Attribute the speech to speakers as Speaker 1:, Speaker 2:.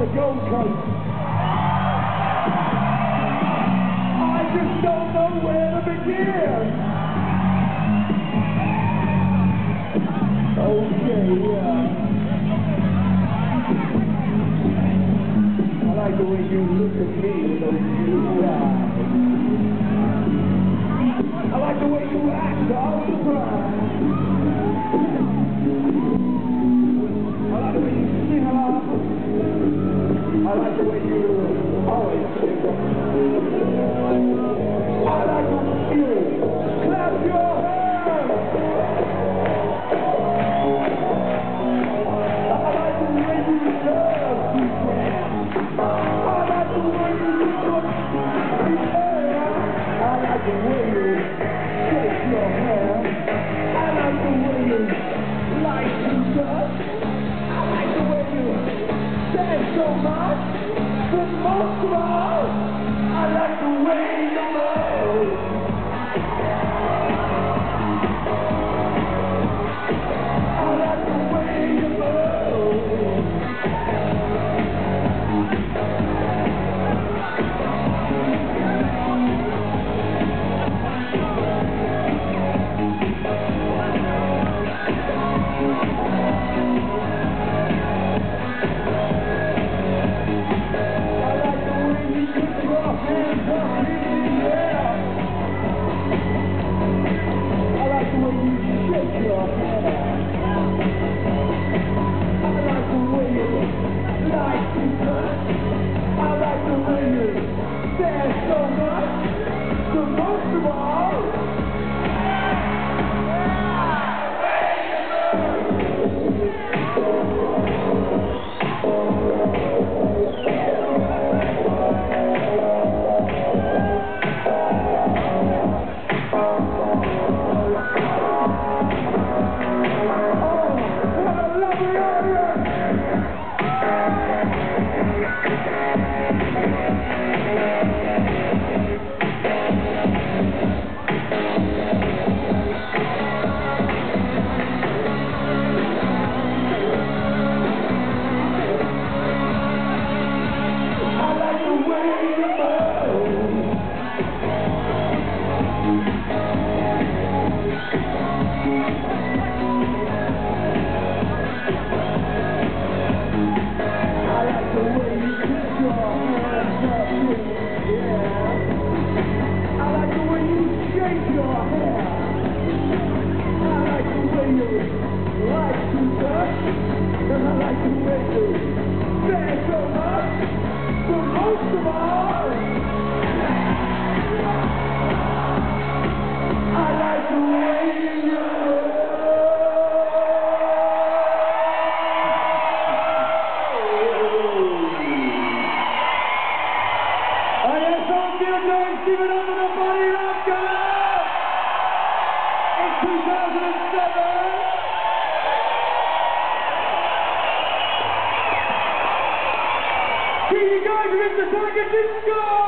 Speaker 1: the Gold Coast. I just don't know where to begin. Okay, yeah. I like the way you look at me with those blue eyes. I like the way you act all surprised. I like the way you sing along. I like the way you always sing. I like the way you clap your hands. I like the way you love people. I like the way you look in the air. I like the way you shake your hair. I like the way you like to touch. I like the way you dance so much. But most of all, I like the way you move. I like the way you move. Give it up to the BodyRockers in 2007. See you guys in the Tiger Disco.